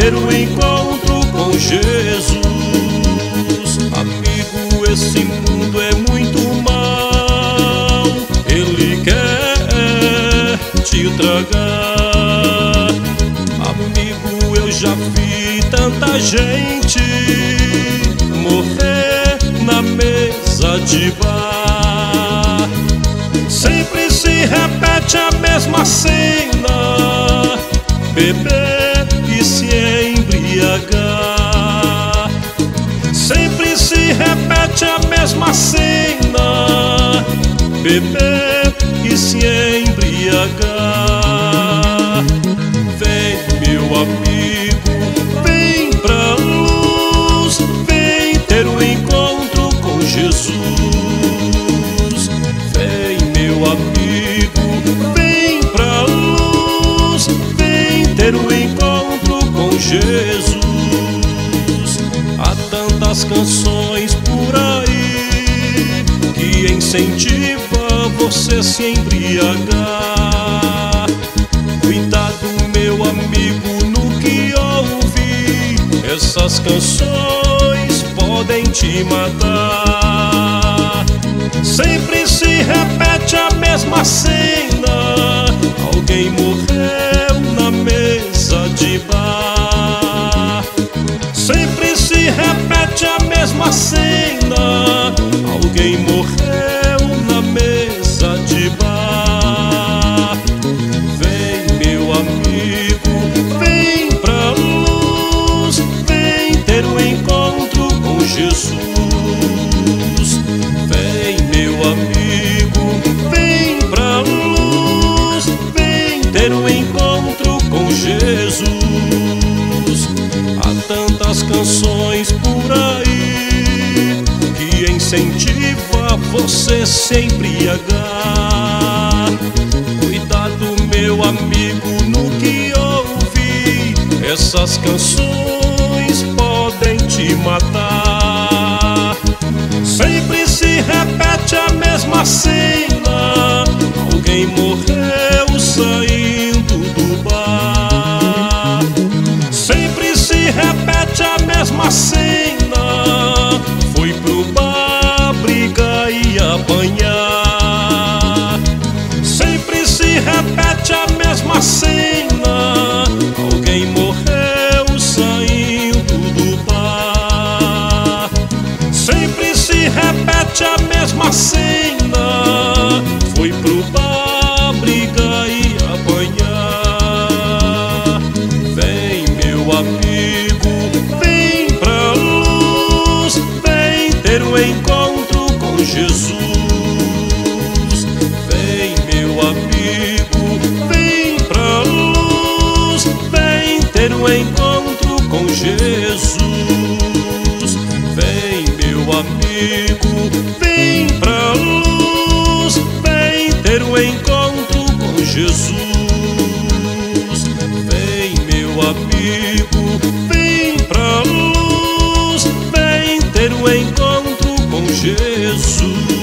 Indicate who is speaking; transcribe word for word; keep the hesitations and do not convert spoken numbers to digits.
Speaker 1: ter um encontro com Jesus. Amigo, esse mundo é muito mal, ele quer te tragar. Amigo, eu já vi tanta gente morrer na mesa de bar. Sempre se repete a mesma cena: beber e se embriagar. Sempre se repete a mesma cena: beber e se embriagar. Vem, meu amigo, vem pra luz, vem ter um encontro com Jesus. Vem, meu amigo, vem pra luz, vem ter um encontro com Jesus. Há tantas canções por aí que incentiva você se embriagar. Cuidado, meu amigo, no que ouve, essas canções podem te matar. Sempre se repete a mesma cena: alguém morreu na mesa de bar. Sempre se repete a mesma cena: alguém morreu na mesa de bar. Vem, meu amigo, vem pra luz, vem ter um encontro com Jesus. Vem, meu amigo, vem pra luz, vem ter um encontro com Jesus. Há tantas canções por aí que incentiva você se embriagar. Cuidado, meu amigo, no que ouve, essas canções podem te matar. Sempre se repete a mesma cena: alguém morreu saindo do bar. Sempre se repete a mesma cena: foi pro bar brigar e apanhar. Sempre se repete a mesma cena: alguém morreu saindo do bar. Sempre se repete a mesma cena: foi pro bar brigar e apanhar. Vem, meu amigo, vem pra luz, vem ter um encontro com Jesus. Vem, meu amigo, vem pra luz, vem ter um encontro com Jesus. Vem, meu amigo, vem pra luz, vem ter um encontro com Jesus. Vem, meu amigo, vem pra luz, vem ter um encontro com Jesus.